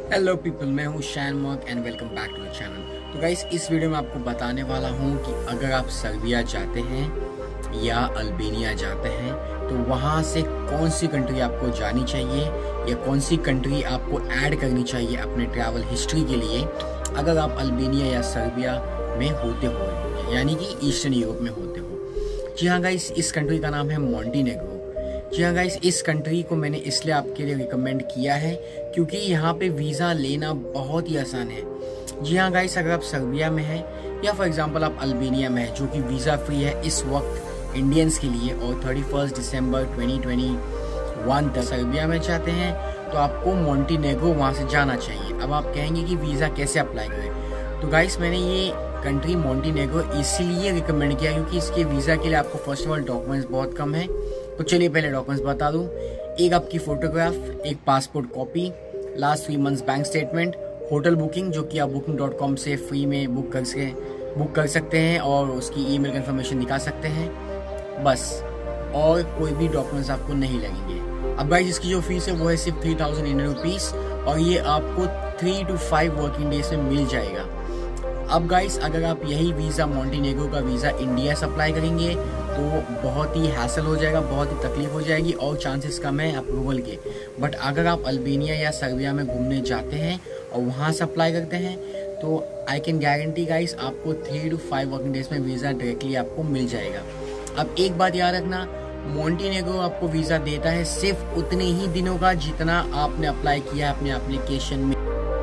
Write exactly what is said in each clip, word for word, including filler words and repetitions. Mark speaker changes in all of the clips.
Speaker 1: Hello people, मैं हूँ Shane Mock and welcome back to the channel. तो guys, इस वीडियो में आपको बताने वाला हूँ कि अगर आप सर्बिया जाते हैं या अल्बानिया जाते हैं तो वहाँ से कौन सी कंट्री आपको जानी चाहिए या कौन सी कंट्री आपको ऐड करनी चाहिए अपने ट्रैवल हिस्ट्री के लिए अगर आप अल्बानिया या सर्बिया में होते हो, यानी कि ईस्टर्न यूरोप में होते हो। जी हाँ गाइस, इस कंट्री का नाम है मोंटेनेग्रो। जी हाँ गाइस, इस कंट्री को मैंने इसलिए आपके लिए रिकमेंड किया है क्योंकि यहाँ पे वीज़ा लेना बहुत ही आसान है। जी हाँ गाइस, अगर आप सर्बिया में हैं या फॉर एग्जांपल आप अल्बानिया में हैं जो कि वीज़ा फ्री है इस वक्त इंडियंस के लिए, और thirty first December twenty twenty one तक सर्बिया में चाहते हैं तो आपको मोंटेनेग्रो वहाँ से जाना चाहिए। अब आप कहेंगे कि वीज़ा कैसे अप्लाई करें, तो गाइस मैंने ये कंट्री मोंटेनेग्रो इसीलिए रिकमेंड किया क्योंकि इसके वीज़ा के लिए आपको फर्स्ट ऑफ ऑल डॉक्यूमेंट्स बहुत कम है। तो चलिए पहले डॉक्यूमेंट्स बता दूं। एक आपकी फोटोग्राफ, एक passport copy, last three months bank statement, hotel booking जो कि आप बुकिंग डॉट कॉम से फ्री में बुक कर सके बुक कर सकते हैं और उसकी ईमेल कंफर्मेशन निकाल सकते हैं, बस। और कोई भी डॉक्यूमेंट्स आपको नहीं लगेंगे। अब गाइस, इसकी जो फीस है वो है सिर्फ थ्री थाउजेंड इंडियन रुपीज़ और ये आपको three to five working days में मिल जाएगा। अब गाइस, अगर आप यही वीज़ा मोंटेनेग्रो का वीज़ा इंडिया से अप्लाई करेंगे तो बहुत ही हैसल हो जाएगा, बहुत ही तकलीफ हो जाएगी और चांसेस कम है अप्रूवल के। बट अगर आप अल्बानिया या सर्बिया में घूमने जाते हैं और वहाँ से अप्लाई करते हैं तो आई कैन गारंटी गाइस आपको three to five working days में वीज़ा डायरेक्टली आपको मिल जाएगा। अब एक बात याद रखना, मोंटेनेग्रो आपको वीज़ा देता है सिर्फ उतने ही दिनों का जितना आपने अप्लाई किया है अपने एप्लीकेशन में।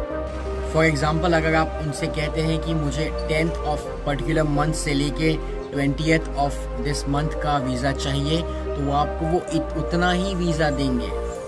Speaker 1: फॉर एग्जाम्पल, अगर आप उनसे कहते हैं कि मुझे टेंथ ऑफ पर्टिकुलर मंथ से लेके ट्वेंटियथ ऑफ दिस मंथ का वीज़ा चाहिए तो वो आपको वो इत, उतना ही वीज़ा देंगे।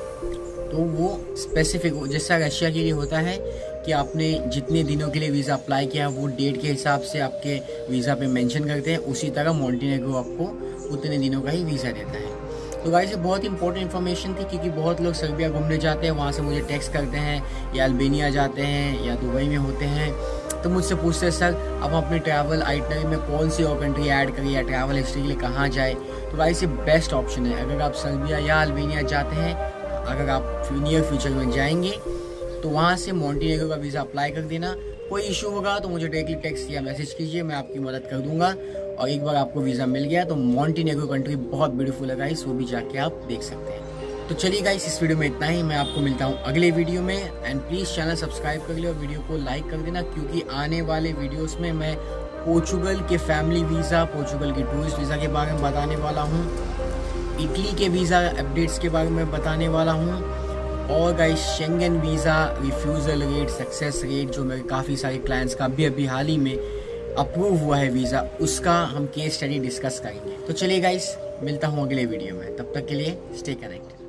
Speaker 1: तो वो स्पेसिफिक, जैसा रशिया के लिए होता है कि आपने जितने दिनों के लिए वीज़ा अप्लाई किया वो डेट के हिसाब से आपके वीज़ा पे मेंशन करते हैं, उसी तरह मोंटेनेग्रो आपको उतने दिनों का ही वीज़ा देता है। तो गाइस, ये बहुत इंपॉर्टेंट इन्फॉर्मेशन थी क्योंकि बहुत लोग सर्बिया घूमने जाते हैं, वहाँ से मुझे टेक्स्ट करते हैं, या अल्बानिया जाते हैं या दुबई में होते हैं तो मुझसे पूछते हैं सर अब अपने ट्रैवल आइटनरी में कौन सी और कंट्री ऐड करें या ट्रैवल हिस्ट्री के लिए कहाँ जाए। तो गाइस, ये बेस्ट ऑप्शन है। अगर आप सर्बिया या अल्बानिया जाते हैं, अगर आप नियर फ्यूचर में जाएंगे तो वहाँ से मोंटेनेग्रो का वीज़ा अप्लाई कर देना। कोई इशू होगा तो मुझे डायरेक्टली टेक्स्ट या मैसेज कीजिए, मैं आपकी मदद कर दूंगा। और एक बार आपको वीज़ा मिल गया तो मोंटेनेग्रो कंट्री बहुत ब्यूटीफुल है गाइस, वो भी जाके आप देख सकते हैं। तो चलिए गाइस, इस वीडियो में इतना ही। मैं आपको मिलता हूँ अगले वीडियो में एंड प्लीज़ चैनल सब्सक्राइब कर ले और वीडियो को लाइक कर देना क्योंकि आने वाले वीडियोस में मैं पोर्चुगल के फैमिली वीज़ा, पोर्चुगल के टूरिस्ट वीज़ा के बारे में बताने वाला हूँ, इटली के वीज़ा अपडेट्स के बारे में बताने वाला हूँ, और guys Schengen visa refusal rate, success rate जो मेरे काफ़ी सारे क्लाइंट्स का अभी अभी हाल ही में अप्रूव हुआ है वीज़ा, उसका हम केस स्टडी डिस्कस करेंगे। तो चलिए गाइस, मिलता हूँ अगले वीडियो में, तब तक के लिए स्टे कनेक्टेड।